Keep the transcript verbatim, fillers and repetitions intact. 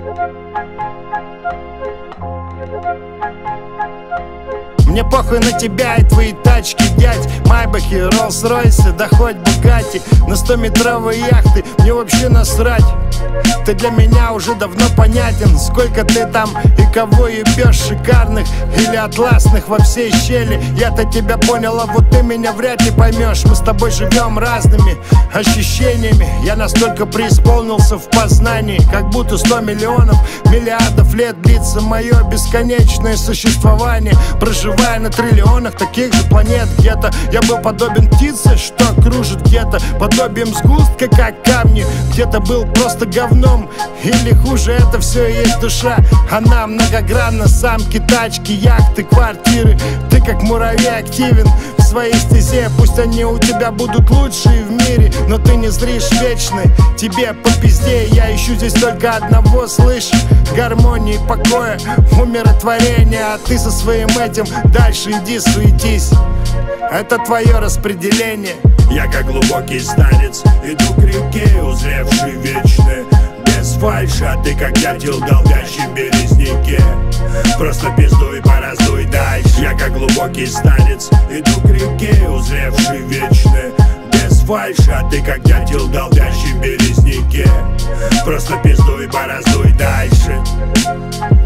Мне похуй на тебя и твои тачки, дядь. Майбахи, Роллс-Ройсы, да хоть Бugatti. На стометровые яхты мне вообще насрать. Ты для меня уже давно понятен. Сколько ты там и кого ебешь, шикарных или атласных во всей щели. Я-то тебя понял, а вот ты меня вряд ли поймешь. Мы с тобой живем разными ощущениями. Я настолько преисполнился в познании, как будто сто миллионов, миллиардов лет длится мое бесконечное существование. Проживая на триллионах таких же планет где-то, я был подобен птице, что кружит где-то, подобием сгустка, как камни. Где-то был просто говном, или хуже, это все и есть душа. Она многогранна, самки, тачки, яхты, квартиры. Ты как муравей активен в своей стезе. Пусть они у тебя будут лучшие в мире, но ты не зришь вечный, тебе по пизде. Я ищу здесь только одного, слышь, гармонии, покоя, умиротворения. А ты со своим этим дальше иди суетись. Это твое распределение. Я как глубокий старец иду к реке, узревший вечное, без фальши. А ты как дятел, долбящий в березняке. Просто пиздуй, пораздуй дальше. Я как глубокий старец иду к реке, узревший вечное, без фальши. А ты как дятел, долбящий в березняке. Просто пиздуй, пораздуй дальше.